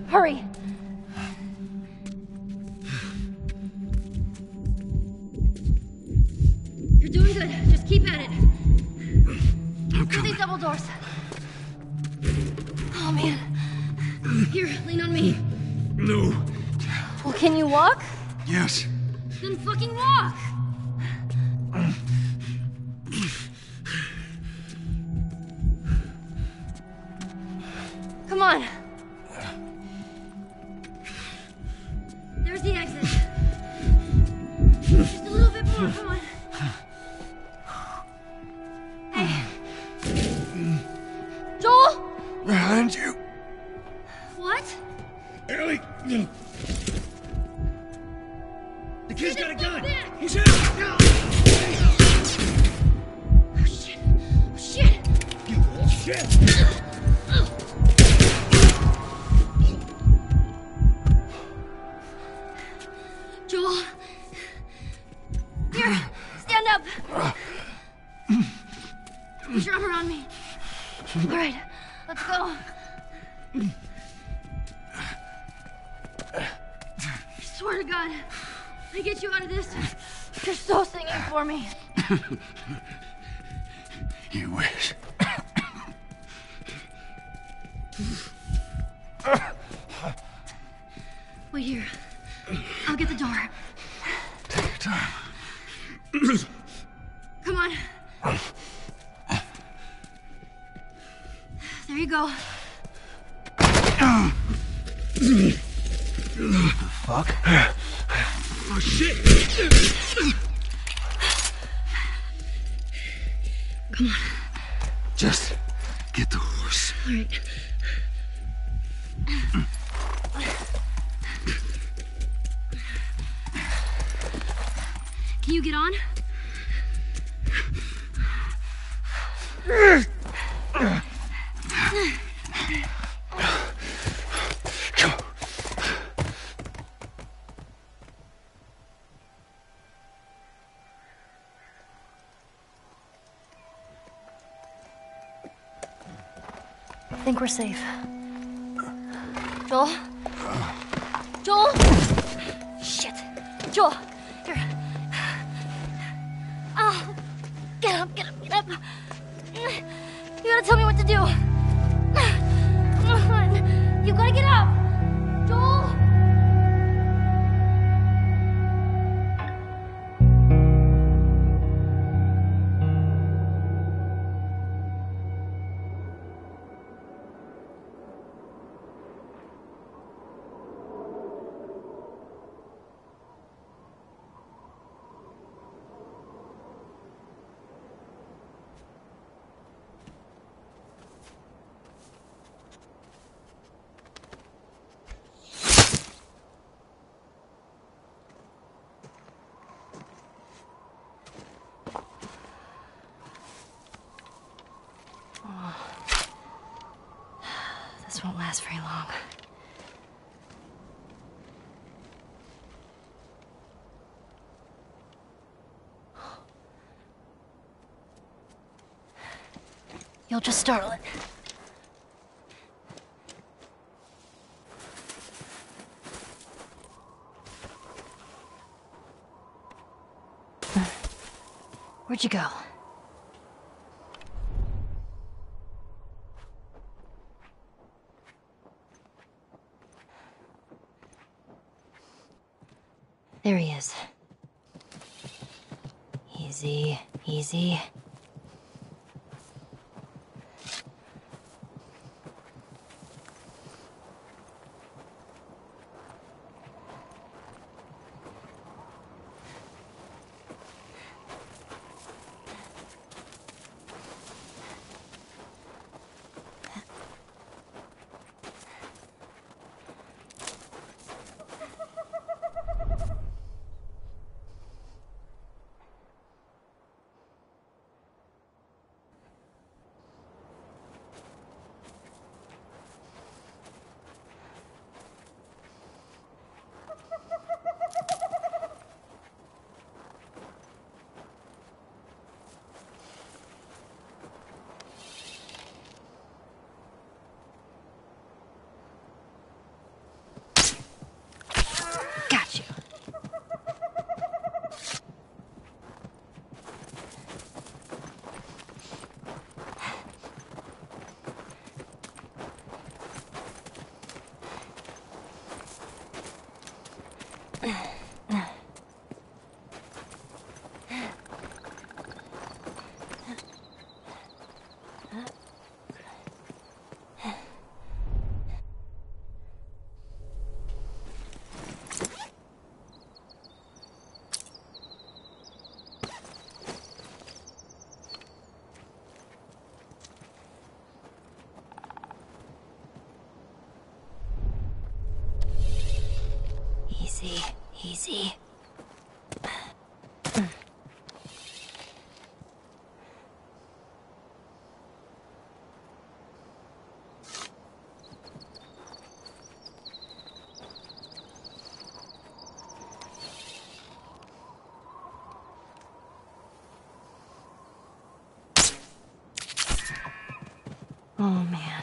Hurry! You're doing good. Just keep at it. I'm Through these double doors. Oh, man. Here, lean on me. No. Well, can you walk? Yes. Then fucking walk! Come on. There's the exit. Just a little bit more, come on. Hey. Joel? Behind you. What? Ellie, no. The kid's got a gun. Back. He's out. No. Oh, shit. Oh, shit. You little shit. Joel. Here, stand up. Put your arm around me. All right, let's go. I swear to God, I get you out of this. You're so singing for me. You wish. Wait here. I'll get the door. Take your time. Come on. There you go. Fuck. Oh, shit. Come on. Just get the horse. All right. Can you get on? Come on. I think we're safe. Joel? Joel? Shit. Joel, here. Oh, get up, get up, get up. You gotta tell me what to do. Come on. You gotta get up. Joel? This won't last very long. You'll just startle it. Where'd you go? There he is. Easy, easy. Easy, easy. Oh, man.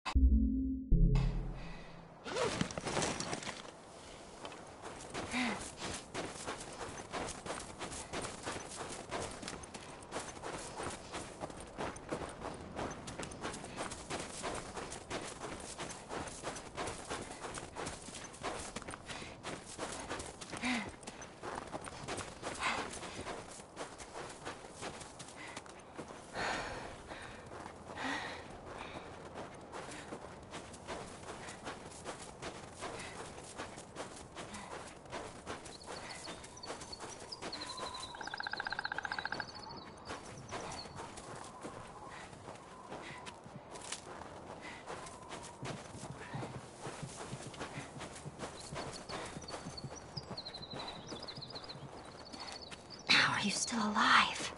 How are you still alive?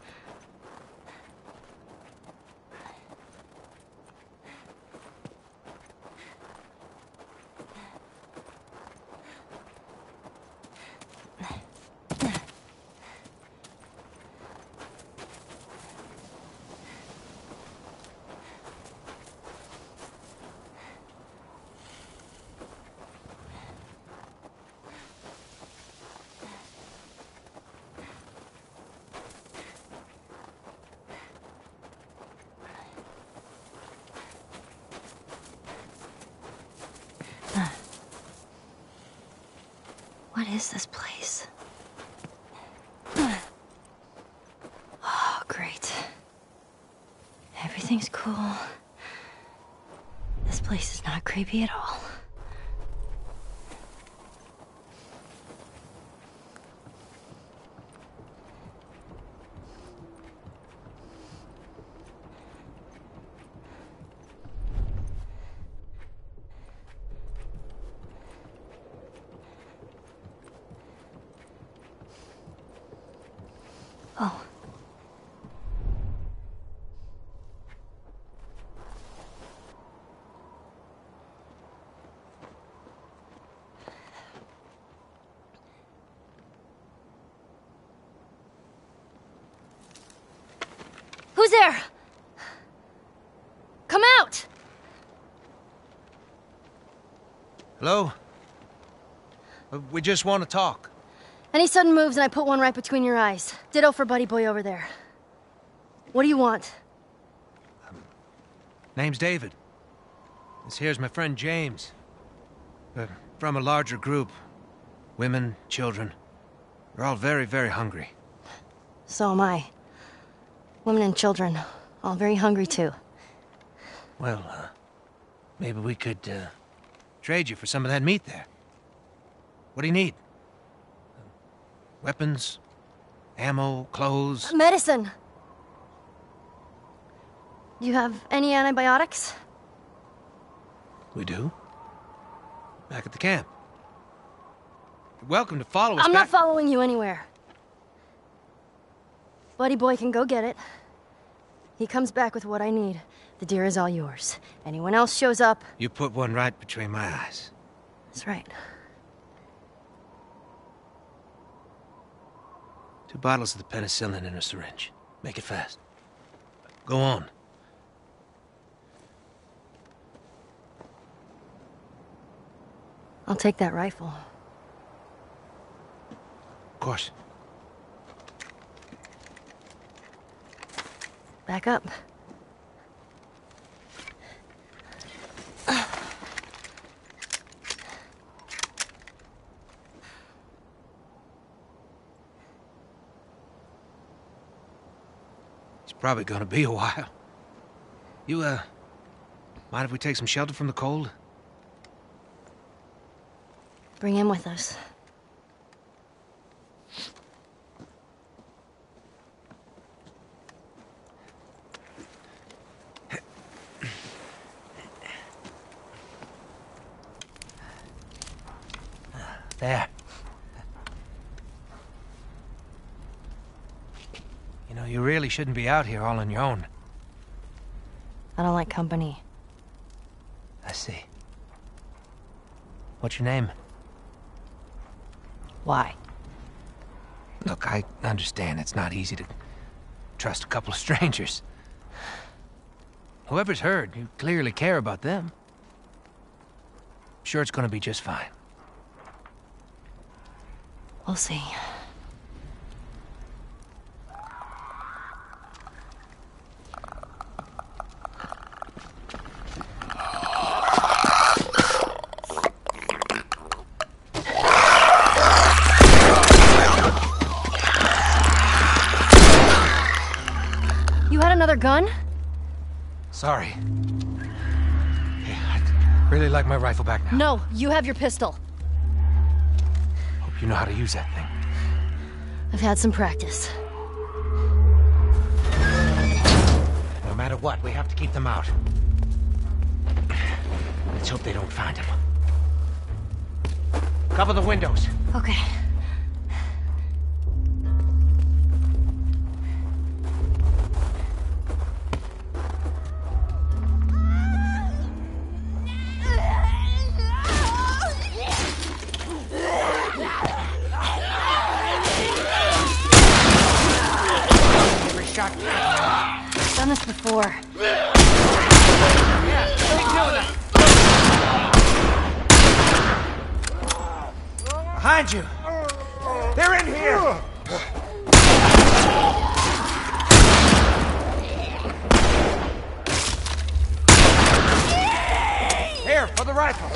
What is this place? Oh, great. Everything's cool. This place is not creepy at all. Oh. Who's there? Come out! Hello? We just want to talk. Any sudden moves and I put one right between your eyes. Ditto for Buddy Boy over there. What do you want? Name's David. This here's my friend James. We're from a larger group. Women, children. We're all very, very hungry. So am I. Women and children, all very hungry too. Well, maybe we could, trade you for some of that meat there. What do you need? Weapons? Ammo? Clothes? Medicine! Do you have any antibiotics? We do. Back at the camp. You're welcome to follow us I'm back. not following you anywhere. Buddy Boy can go get it. He comes back with what I need. The deer is all yours. Anyone else shows up... You put one right between my eyes. That's right. 2 bottles of the penicillin in a syringe. Make it fast. Go on. I'll take that rifle. Of course. Back up. It's probably gonna be a while. You, mind if we take some shelter from the cold? Bring him with us. There. You know, you really shouldn't be out here all on your own. I don't like company. I see. What's your name? Why? Look, I understand it's not easy to trust a couple of strangers. Whoever's heard, you clearly care about them. sure it's gonna be just fine. We'll see. You had another gun? Sorry. Hey, I'd really like my rifle back now. No, you have your pistol. Hope you know how to use that thing. I've had some practice. No matter what, we have to keep them out. Let's hope they don't find him. Cover the windows. Okay. Every shot. Done this before. Yeah, keep doing that. Behind you. They're in here. Here, for the rifle.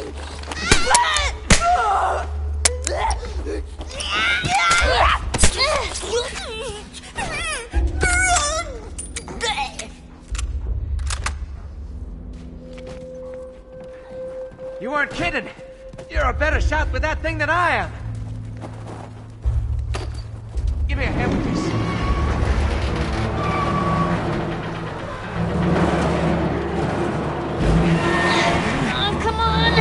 You weren't kidding. You're a better shot with that thing than I am. Give me a hand with this. Oh, come on!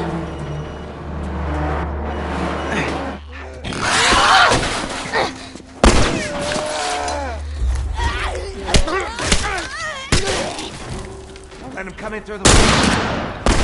Don't let him come in through the window.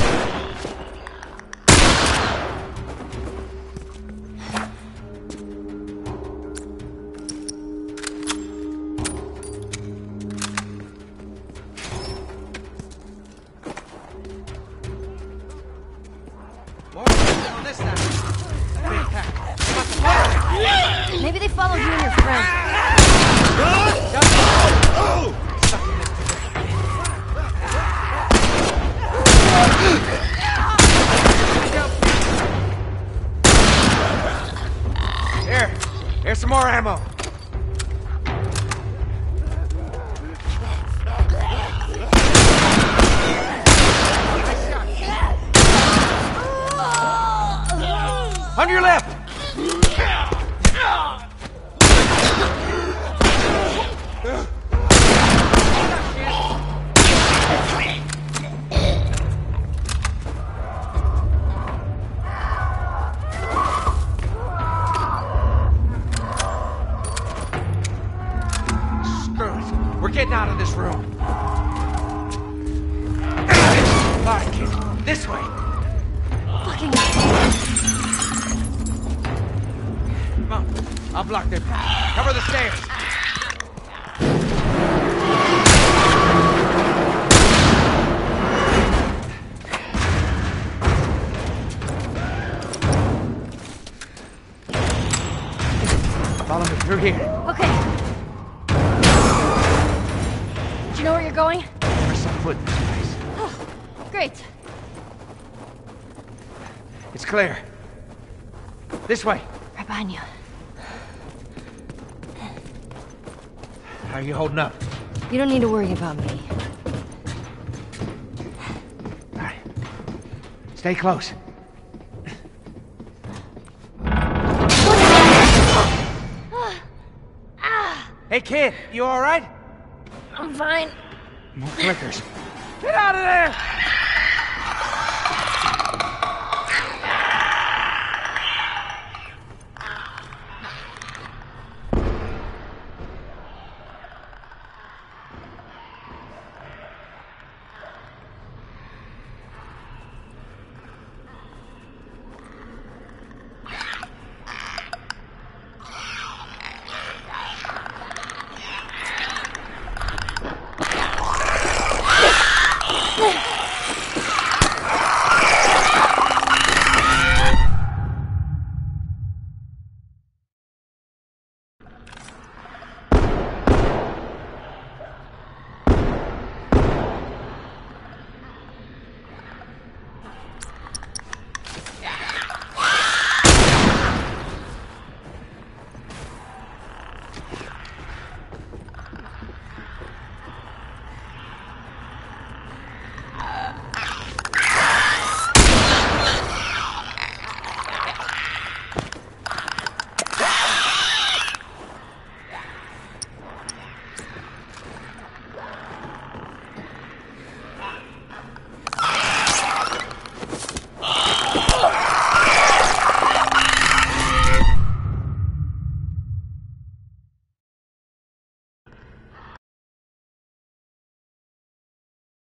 Maybe they followed you and your friend. Here's some more ammo. On your left. We're getting out of this room. All right, kid. This way. Fucking... Come on. I'll block them. Cover the stairs. Follow me through here. Okay. Do you know where you're going? Never set foot in this place. Oh, great. It's clear. This way. Right behind you. How are you holding up? You don't need to worry about me. All right. Stay close. Hey, kid, you all right? I'm fine. More clickers. Get out of there!